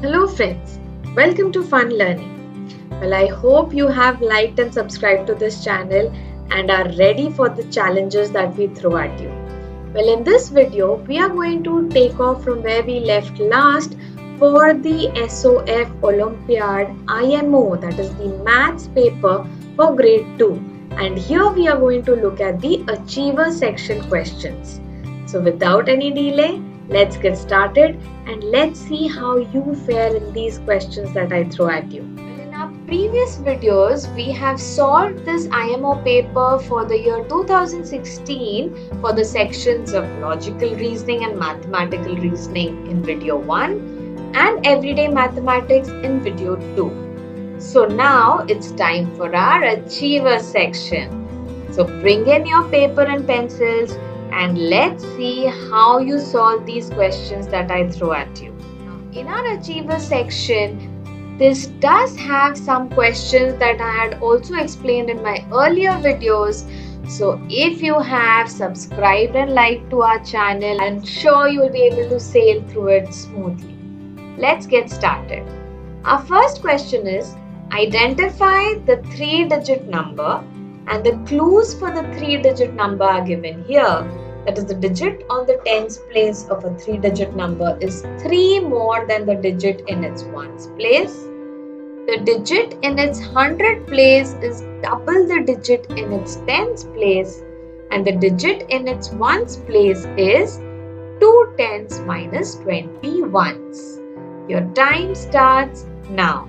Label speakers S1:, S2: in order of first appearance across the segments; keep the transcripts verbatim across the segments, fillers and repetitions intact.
S1: Hello friends, welcome to Fun Learning. Well, I hope you have liked and subscribed to this channel and are ready for the challenges that we throw at you. Well, in this video, we are going to take off from where we left last for the S O F Olympiad I M O, that is the maths paper for grade two. And here we are going to look at the Achiever section questions. So without any delay, let's get started and let's see how you fare in these questions that I throw at you. In our previous videos, we have solved this I M O paper for the year two thousand sixteen for the sections of logical reasoning and mathematical reasoning in video one and everyday mathematics in video two. So now it's time for our Achiever section. So bring in your paper and pencils and let's see how you solve these questions that I throw at you. In our Achiever section, this does have some questions that I had also explained in my earlier videos. So if you have subscribed and liked to our channel, I'm sure you will be able to sail through it smoothly. Let's get started. Our first question is, identify the three-digit number, and the clues for the three-digit number are given here. That is, the digit on the tens place of a three-digit number is three more than the digit in its ones place. The digit in its hundred place is double the digit in its tens place. And the digit in its ones place is two tens minus twenty ones. Your time starts now.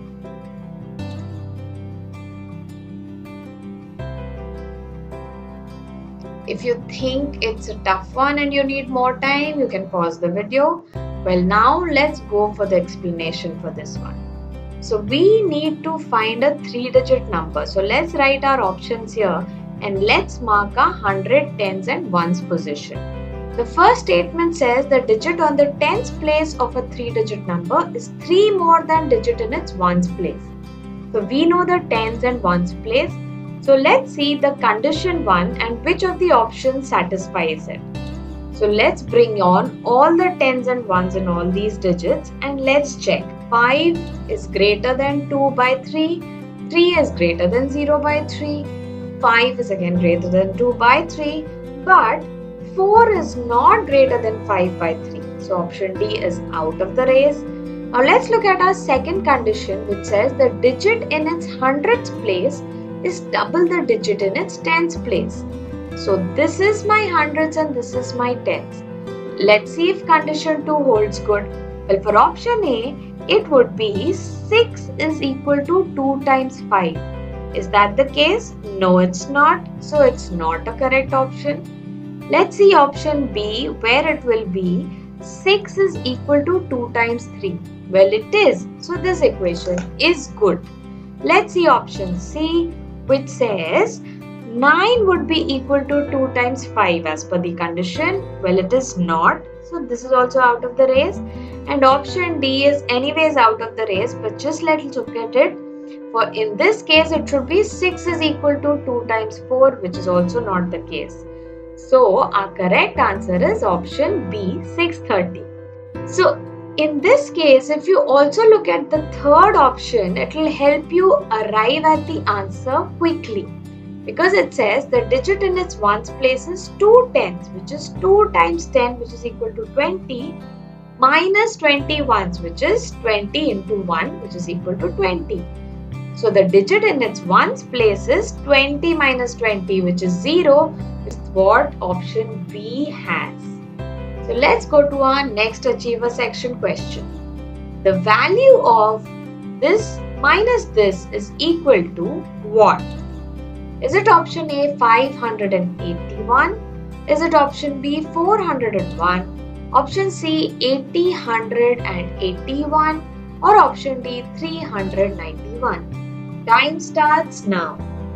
S1: If you think it's a tough one and you need more time, you can pause the video. Well, now let's go for the explanation for this one. So we need to find a three-digit number. So let's write our options here and let's mark a hundred, tens and ones position. The first statement says the digit on the tens place of a three-digit number is three more than digit in its ones place. So we know the tens and ones place. So let's see the condition one and which of the options satisfies it. So let's bring on all the tens and ones in all these digits and let's check. five is greater than two by three, three is greater than zero by three, five is again greater than two by three, but four is not greater than five by three. So option D is out of the race. Now let's look at our second condition, which says the digit in its hundreds place is double the digit in its tens place. So this is my hundreds and this is my tens. Let's see if condition two holds good. Well, for option A, it would be six is equal to two times five. Is that the case? No, it's not. So it's not a correct option. Let's see option B, where it will be six is equal to two times three. Well, it is. So this equation is good. Let's see option C, which says nine would be equal to two times five as per the condition. Well, it is not. So this is also out of the race. And option D is anyways out of the race, but just let's look at it. For in this case, it should be six is equal to two times four, which is also not the case. So our correct answer is option B, six thirty. So in this case, if you also look at the third option, it will help you arrive at the answer quickly. Because it says the digit in its ones place is two tens, which is two times ten, which is equal to twenty, minus twenty ones, which is twenty into one, which is equal to twenty. So the digit in its ones place is twenty minus twenty, which is zero, which is what option B has. So let's go to our next Achiever section question. The value of this minus this is equal to what? Is it option A, five hundred eighty-one? Is it option B, four hundred one? Option C, eighty, one hundred eighty-one? Or option D, three hundred ninety-one? Time starts now.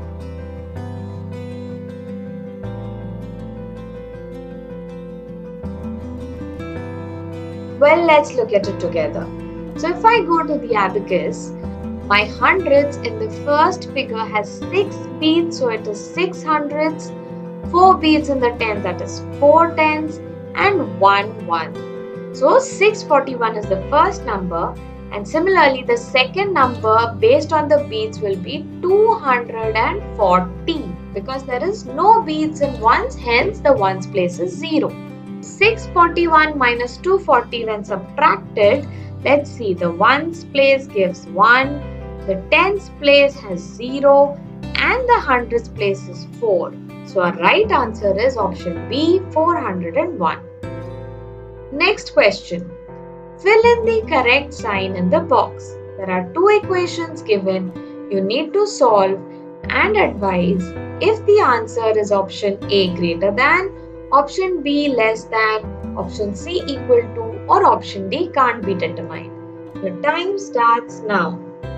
S1: Well, let's look at it together. So if I go to the abacus, my hundreds in the first figure has six beads, so it is six hundreds. four beads in the tens, that is four tens, and one one. So six forty-one is the first number, and similarly the second number based on the beads will be two hundred forty, because there is no beads in ones, hence the ones place is zero. six forty-one minus two forty when subtracted, let's see, the ones place gives one, the tens place has zero, and the hundreds place is four. So our right answer is option B, four hundred one. Next question. Fill in the correct sign in the box. There are two equations given. You need to solve and advise if the answer is option A greater than, option B less than, option C equal to, or option D can't be determined. The time starts now.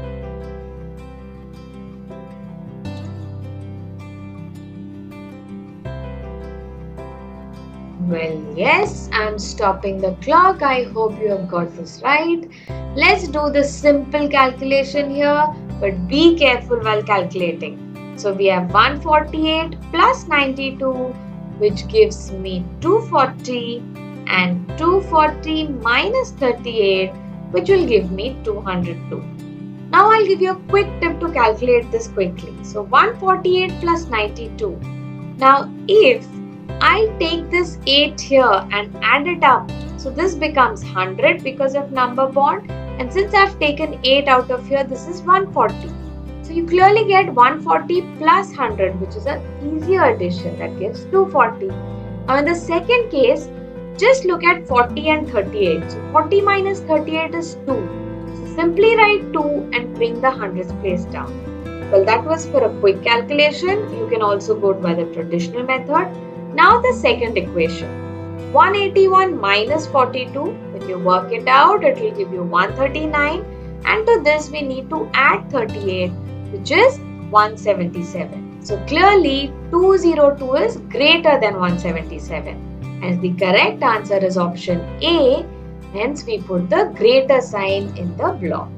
S1: Well, yes, I'm stopping the clock. I hope you have got this right. Let's do the simple calculation here, but be careful while calculating. So we have one forty-eight plus ninety-two, which gives me two forty, and two forty minus thirty-eight, which will give me two hundred two. Now I'll give you a quick tip to calculate this quickly. So one forty-eight plus ninety-two. Now if I take this eight here and add it up, so this becomes one hundred because of number bond, and since I've taken eight out of here, this is one forty. So you clearly get one forty plus one hundred, which is an easier addition, that gives two forty. Now in the second case, just look at forty and thirty-eight. So forty minus thirty-eight is two. So simply write two and bring the hundreds place down. Well, that was for a quick calculation. You can also go by the traditional method. Now the second equation, one eighty-one minus forty-two, when you work it out, it will give you one thirty-nine, and to this we need to add thirty-eight, which is one seventy-seven. So clearly two hundred two is greater than one seventy-seven, and the correct answer is option A, hence we put the greater sign in the block.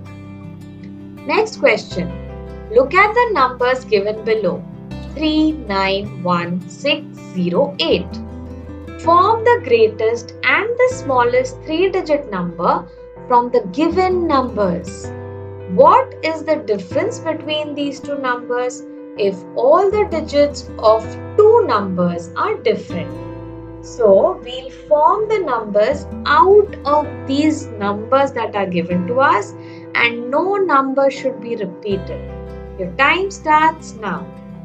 S1: Next question, look at the numbers given below. three, nine, one, six, zero, eight. Form the greatest and the smallest three-digit number from the given numbers. What is the difference between these two numbers if all the digits of two numbers are different? So, we'll form the numbers out of these numbers that are given to us, and no number should be repeated. Your time starts now.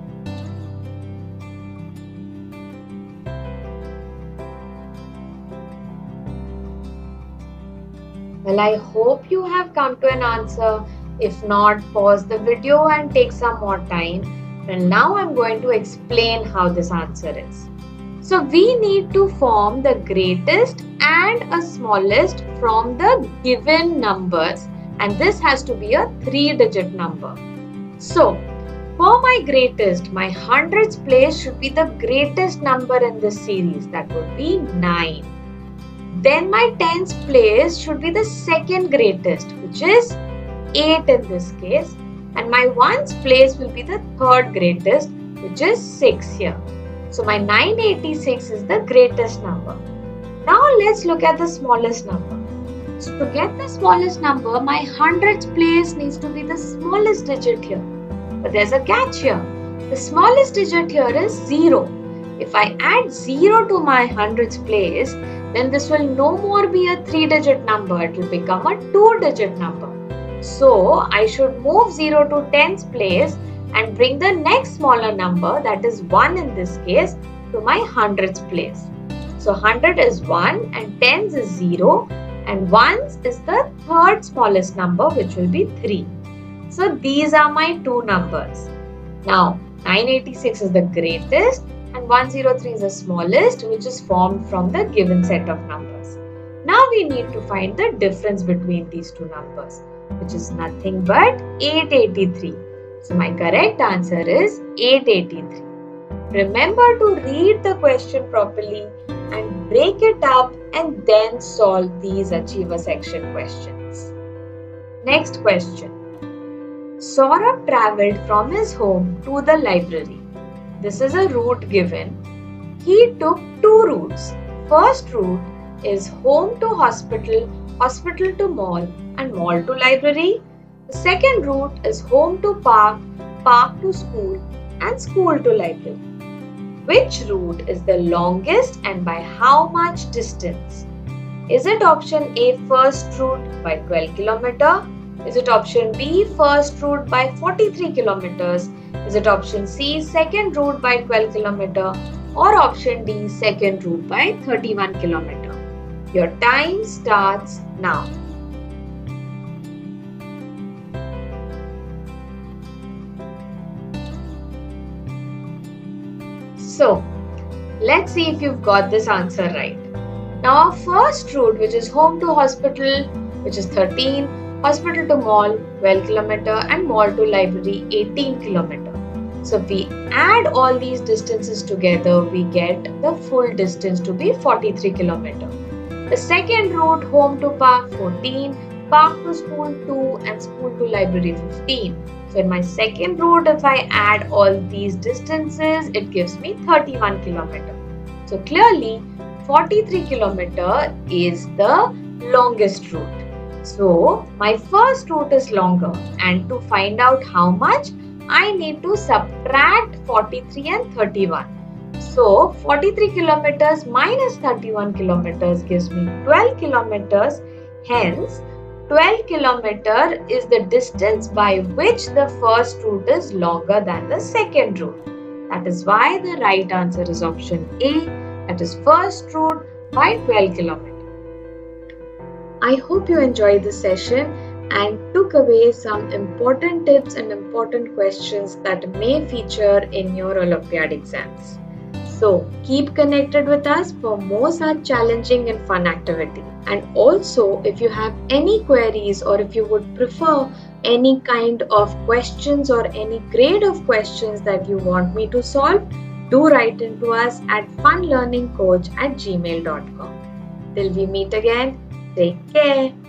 S1: Well, I hope you have come to an answer. If not, pause the video and take some more time. And now I'm going to explain how this answer is. So we need to form the greatest and a smallest from the given numbers, and this has to be a three-digit number. So for my greatest, my hundreds place should be the greatest number in this series, that would be nine. Then my tens place should be the second greatest, which is eight in this case, and my ones place will be the third greatest, which is six here. So my nine eighty-six is the greatest number. Now let's look at the smallest number. So to get the smallest number, my hundreds place needs to be the smallest digit here. But there's a catch here. The smallest digit here is zero. If I add zero to my hundreds place, then this will no more be a three-digit number. It will become a two-digit number. So I should move zero to tens place and bring the next smaller number, that is one in this case, to my hundreds place. So one hundred is one and tens is zero, and ones is the third smallest number, which will be three. So these are my two numbers. Now nine eighty-six is the greatest and one hundred three is the smallest, which is formed from the given set of numbers. Now we need to find the difference between these two numbers, which is nothing but eight eighty-three. So my correct answer is eight eighty-three. Remember to read the question properly and break it up and then solve these achiever section questions. Next question. Saurabh travelled from his home to the library. This is a route given. He took two routes. First route, is home to hospital, hospital to mall, and mall to library. The second route is home to park, park to school, and school to library. Which route is the longest and by how much distance? Is it option A, first route by twelve kilometers? Is it option B, first route by forty-three kilometers? Is it option C, second route by twelve kilometers? Or option D, second route by thirty-one kilometers? Your time starts now. So, let's see if you've got this answer right. Now, our first route, which is home to hospital, which is thirteen, hospital to mall, twelve kilometers, and mall to library, eighteen kilometers. So, if we add all these distances together, we get the full distance to be forty-three kilometers. The second route, home to park, fourteen, park to school, two, and school to library, fifteen. So, in my second route, if I add all these distances, it gives me thirty-one kilometers. So, clearly, forty-three kilometers is the longest route. So, my first route is longer, and to find out how much, I need to subtract forty-three and thirty-one. So, forty-three kilometers minus thirty-one kilometers gives me twelve kilometers. Hence, twelve kilometers is the distance by which the first route is longer than the second route. That is why the right answer is option A. That is first route by twelve kilometers. I hope you enjoyed this session and took away some important tips and important questions that may feature in your Olympiad exams. So keep connected with us for more such challenging and fun activity. And also, if you have any queries or if you would prefer any kind of questions or any grade of questions that you want me to solve, do write into us at fun learning coach at gmail dot com. Till we meet again, take care.